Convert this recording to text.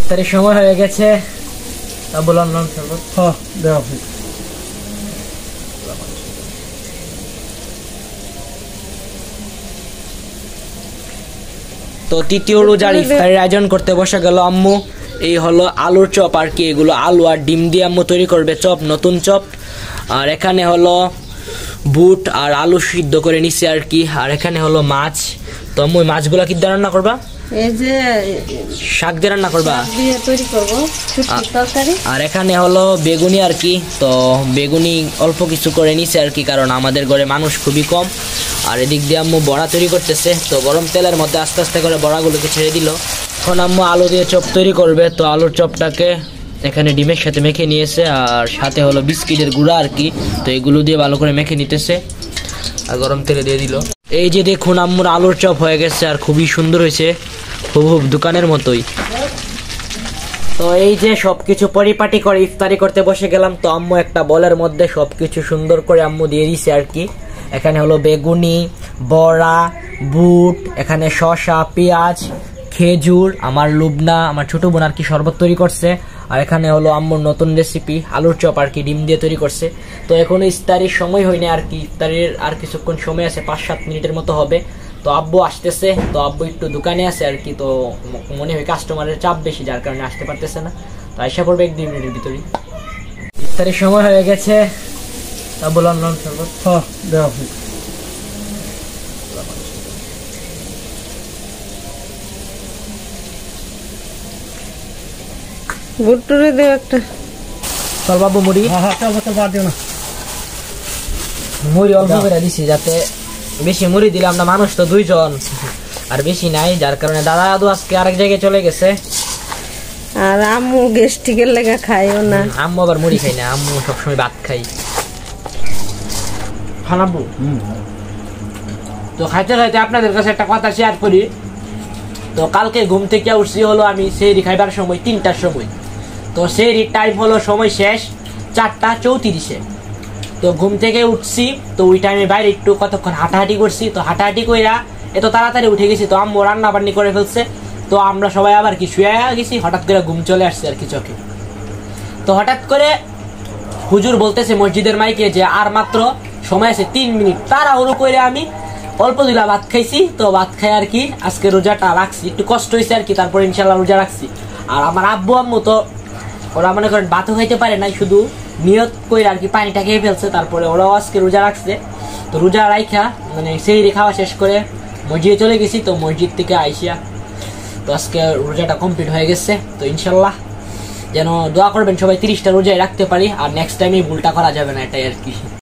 ইফতারের সময় হয়ে গেছে। বললাম শরবত দেওয়া হয়। তো তৃতীয় রোজার ইফতারের আয়োজন করতে বসে গেল আম্মু। এই হলো আলুর চপ আর কি, এগুলো আলু আর ডিম দিয়ে আম্মু তৈরি করবে চপ, নতুন চপ। আর এখানে হলো বুট আর আলু সিদ্ধ করে নিছে আর কি। আর এখানে হলো মাছ। তো আম্মু মাছগুলা কি দিয়ে রান্না করবা? এই যে শাক দিয়ে রান্না করবা? দিয়ে তৈরি করব শুটকি তরকারি। আর এখানে হলো বেগুনি আর কি। তো বেগুনি অল্প কিছু করে নিছে আর কি, কারণ আমাদের ঘরে মানুষ খুবই কম। আর এদিক দিয়ে আম্মু বড়া তৈরি করতেছে। তো গরম তেলের মধ্যে আস্তে আস্তে করে বড়াগুলোকে ছেড়ে দিল। এখন আম্মু আলু দিয়ে চপ তৈরি করবে। তো আলুর চপটাকে এখানে ডিমের সাথে মেখে নিয়েছে, আর সাথে হলো বিস্কিটের গুঁড়া আর কি। তো এগুলো দিয়ে ভালো করে মেখে নিতেছে আর গরম তেলে দিয়ে দিল। এই যে দেখুন আম্মুর আলুর চপ হয়ে গেছে, আর খুবই সুন্দর হয়েছে, হুবহুব দোকানের মতোই। তো এই যে সবকিছু পরিপাটি করে ইফতারি করতে বসে গেলাম। তো আম্মু একটা বলের মধ্যে সবকিছু সুন্দর করে আম্মু দিয়ে দিছে আর কি। এখানে হলো বেগুনি, বড়া, বুট, এখানে শসা, পেঁয়াজ, খেজুর, আমার লুবনা আমার ছোট বোন আর কি শরবত তৈরি করছে। আর এখানে হলো আম্মুর নতুন রেসিপি আলুর চপ আর কি, ডিম দিয়ে তৈরি করছে। তো এখনো ইফতারির সময় হয়নি আর কি, ইফতারির আর কিছুক্ষণ সময় আছে, 5-7 মিনিটের মতো হবে। তো আব্বু আসতেছে। তো আব্বু একটু দোকানে আছে আর কি। তো মনে হয় কাস্টমারের চাপ বেশি, যার কারণে আসতে পারতেছে না। তো আশা করবে 1-2 মিনিটের ভিতরেই। ইফতারের সময় হয়ে গেছে। তা বললাম শরবত দেওয়া হয়। ভুট্টুরে দেও একটা। চল বাবু মুড়ি। মুড়ি অল্প করে দিছি, যাতে বেশি মুড়ি দিলাম না, মানুষ তো 2 জন আর বেশি নাই, যার কারণে দাদা দাদু আজকে আরেক জায়গায় চলে গেছে। আর আম্মু গ্যাস্ট্রিকের লেগা খাইও না। আম্মু আবার মুড়ি খাই না, আম্মু সবসময় ভাত খাই। খানাবো। তো খাইতে খাইতে আপনাদের কাছে একটা কথা শেয়ার করি। তো কালকে ঘুম থেকে উঠছি হলো আমি সেহরি খাইবার সময় 3টার সময়। তো সেহরির টাইম হলো সময় শেষ 4:34-এ। তো ঘুম থেকে উঠছি, তো ওই টাইমে বাইরে একটু কতক্ষণ হাঁটাহাঁটি করছি। তো হাঁটাহাঁটি কইরা এত তাড়াতাড়ি উঠে গেছি। তো আম্মু রান্না বান্নি করে ফেলছে। তো আমরা সবাই আবার কি শুয়ে গেছি, হঠাৎ করে ঘুম চলে আসছে আর কি চোখে। তো হঠাৎ করে হুজুর বলতেছে মসজিদের মাইকে যে আর মাত্র সময় আছে 3 মিনিট। তাড়াহুড়ো করে আমি অল্প দিলা ভাত খাইছি। তো ভাত খাই আর কি আজকে রোজাটা রাখছি, একটু কষ্ট হয়েছে আর কি, তারপরে ইনশাল্লাহ রোজা রাখছি। আর আমার আব্বু আম্মু তো ওরা মনে করেন ভাতও খাইতে পারে নাই, শুধু নিয়ত করে আর কি পানিটা খেয়ে ফেলছে। তারপরে ওরাও আজকে রোজা রাখছে। তো রোজা রাইখা মানে সেহরি খাওয়া শেষ করে মসজিদে চলে গেছি। তো মসজিদ থেকে আইসিয়া তো আজকে রোজাটা কমপ্লিট হয়ে গেছে। তো ইনশাল্লাহ যেন দোয়া করবেন সবাই 30টা রোজায় রাখতে পারি, আর নেক্সট টাইমে ভুলটা করা যাবে না, এটাই আর কি।